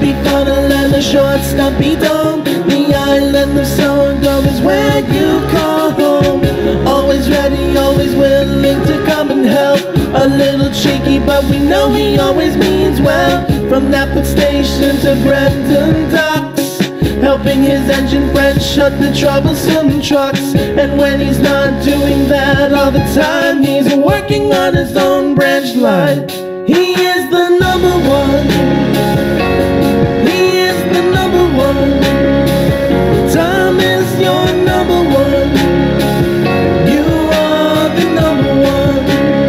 be funnel and the short stumpy dome. The island of sorghum is where you call home. Always ready, always willing to come and help. A little cheeky, but we know he always means well. From Naples Station to Brendan Docks, helping his engine friend shut the troublesome trucks. And when he's not doing that all the time, he's working on his own branch line. He is the number one. He is the number one. Tom is your number one. You are the number one.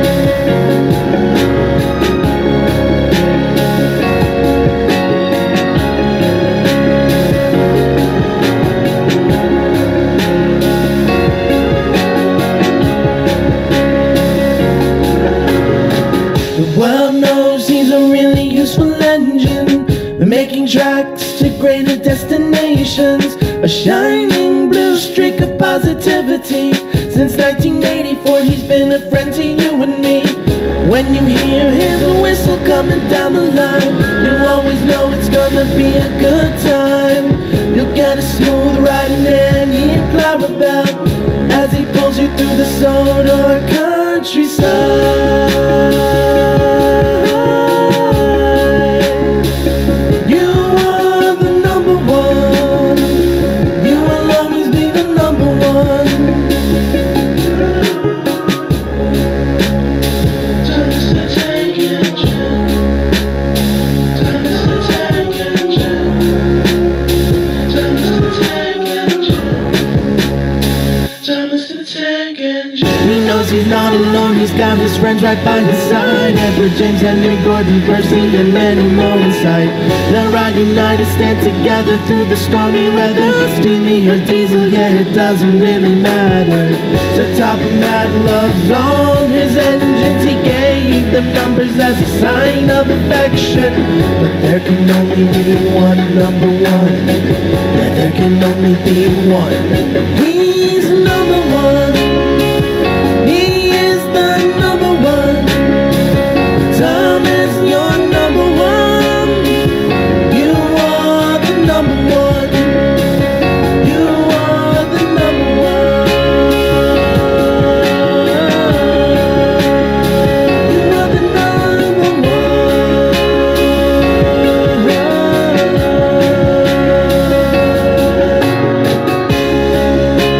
The world knows he's a really useful engine, making tracks to greater destinations. A shining blue streak of positivity. Since 1984 he's been a friend to you and me. When you hear his whistle coming down the line, you always know it's gonna be a good time. You'll get a smooth ride in any Clarabelle as he pulls you through the soda countryside. He knows he's not alone, he's got his friends right by his side. Edward, James, Henry, Gordon, Percy, and many more in sight. They're right united, stand together through the stormy weather. Steamy or diesel, yeah, it doesn't really matter. To top of that love's on his engines, he gave them numbers as a sign of affection. But there can only be one number one. Yeah, there can only be one. He's number one. He is the number one. Tom is your number one. You are the number one. You are the number one. You are the number one.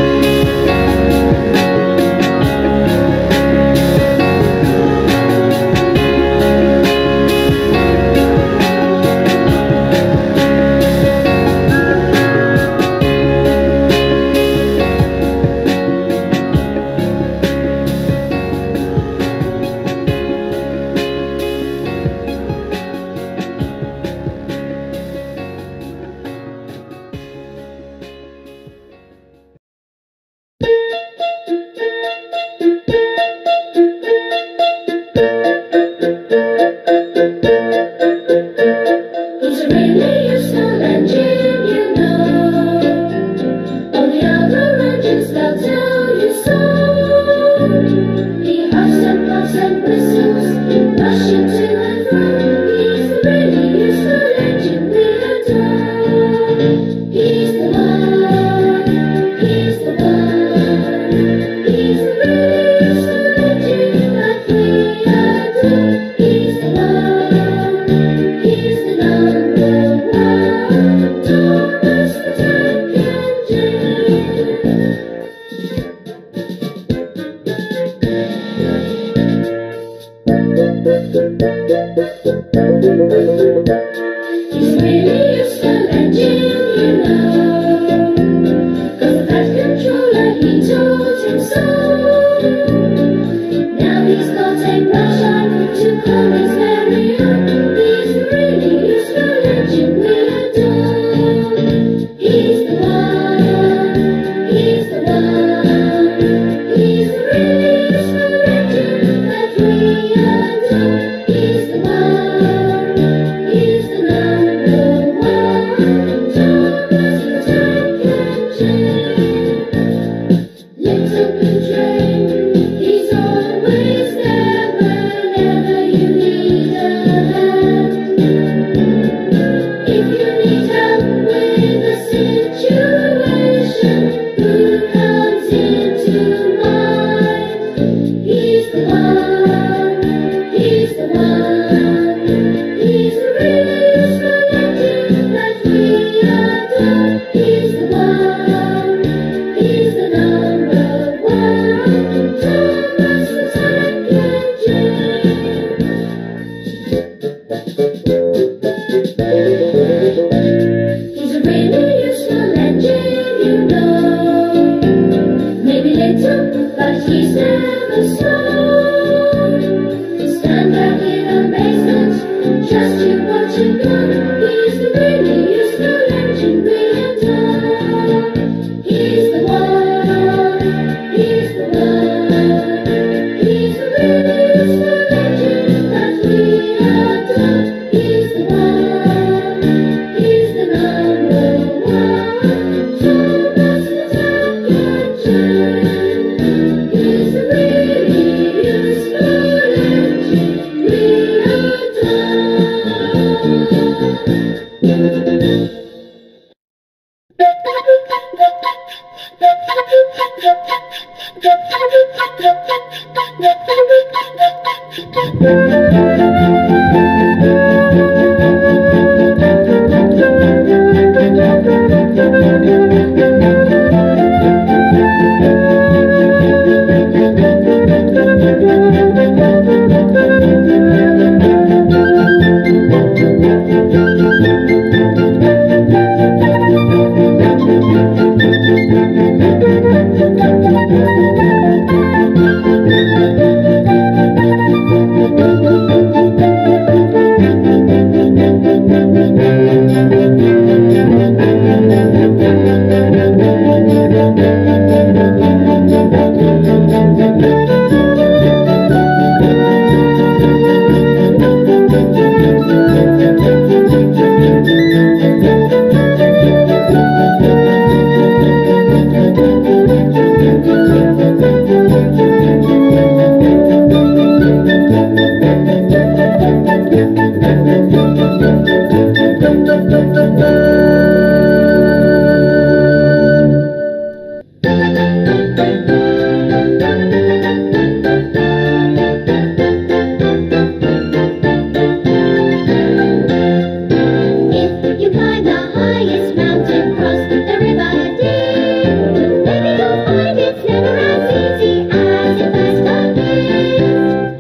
highest mountain, cross the river deep. Maybe you'll find it's never as easy as it first appears.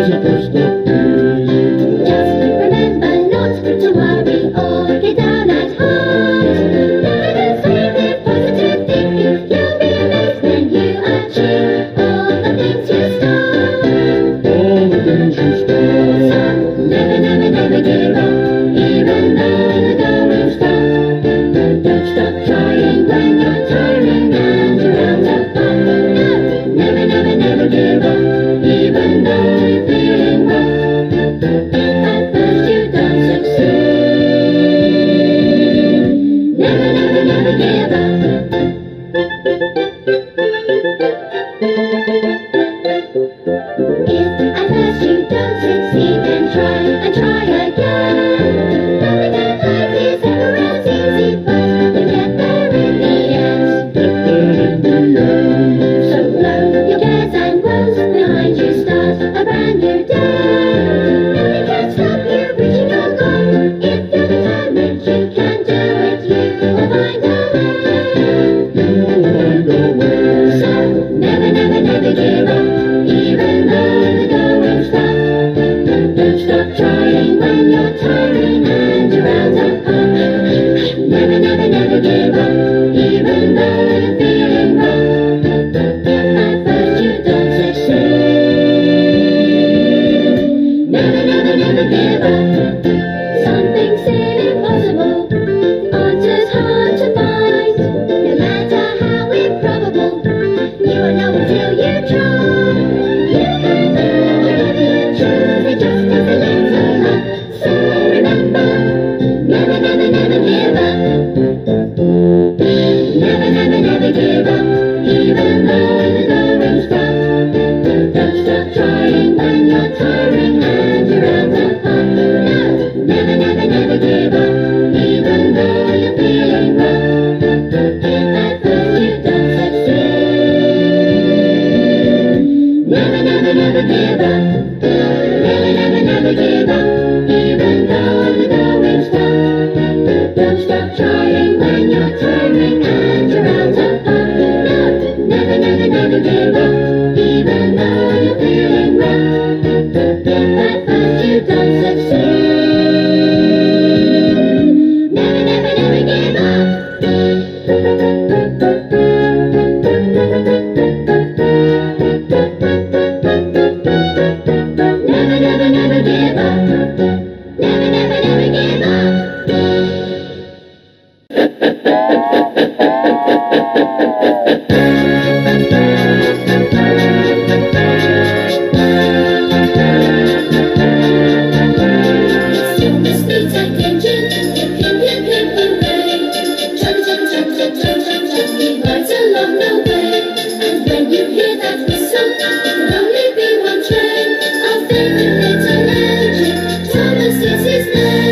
Just remember not to worry or get down at heart. Never swing with positive thinking. You'll be amazed when you achieve all the things you start. So never, never, never give up, even though the going's tough. Don't stop trying when you're tiring and you're out of luck. No, never, never, never give up, even though you're feeling rough. If at first you don't succeed, never, never, never give up. If at first you don't succeed, then try and try again. Nothing in life is ever as easy, but you'll get there in the end. So blow your cares and woes behind you, start a brand new day. Nothing can stop you reaching your goal. If you're determined, you can do it. You will find a way. So never, never, never give up, even though the going's tough. Don't stop trying when you're tiring and you're out of luck. Never, never, never give up, even though you're feeling rough. If at first you don't succeed, never, never, never give up. Some things seem impossible, answers hard to find. No matter how improbable, you won't know until you try. You can do whatever you choose, it just takes a little luck. So remember, never, never, never give up. Never, never, never give up, even though the going's tough. Don't stop trying when you're tiring and you're out of luck. No, never, never, never give up, even though you're feeling rough. If at first you don't succeed, never, never, never give up. Never, never, never give up, even though the going's tough. Don't stop trying when you're tiring and you're out of luck. No, never, never, never give up, even though you're feeling rough. If at first you don't succeed, never, never, never give up. Never, never, never give up. Never, never, never give up. It's the speed engine, hip, hip, hip, hip, hooray. Chug, chug, chug, chug, chug, chug, chug, he rides along the way. And when you hear that whistle, it can only be one train. Our favorite little engine, Thomas is his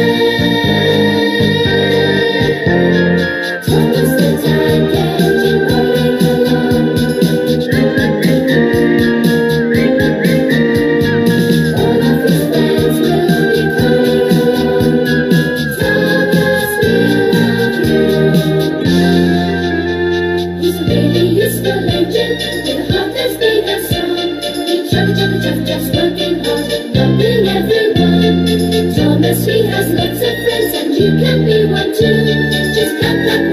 name. Thomas the tank engine rolling along. All of his friends will be coming along. Thomas, we love you. He's a really useful engine with a heart that's big and strong. He chug, chug, chug, just working hard, helping everyone. Thomas, he has lots of friends, and you can be one too. Just clap, clap,